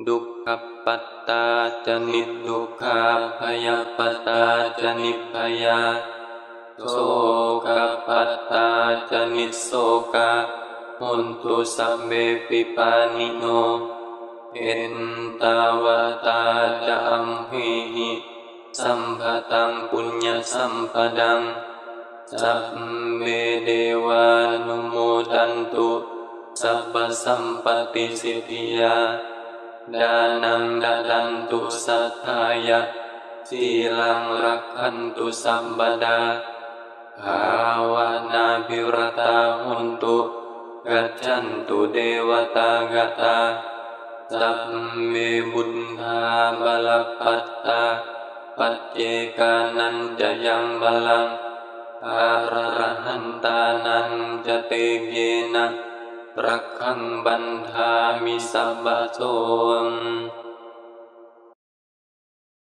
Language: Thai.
ดุขปัตตาจนิดุขาพยาปตาจนิพยาโสกปัตตาจนิโสกาหนตุสัพเพปิปานิโนเอนตาวตาจะอัมหิหิสัมภตังปุญญสัมปดังสัพเพเดวานุโมทันตุสัพพสัมปติสิทธิยาดานังดาดันตุสัทธายะสีลังรักขันตุสัมปดาภาวนาภิรตาหุนตุกัจฉันตุเดวตากตาสัพเพบุญธาบาลปัตตาปัจเจกานันจะยังบาลังอาระหันตานันจะเตเยนะรักขังบันทามิสัพพะโส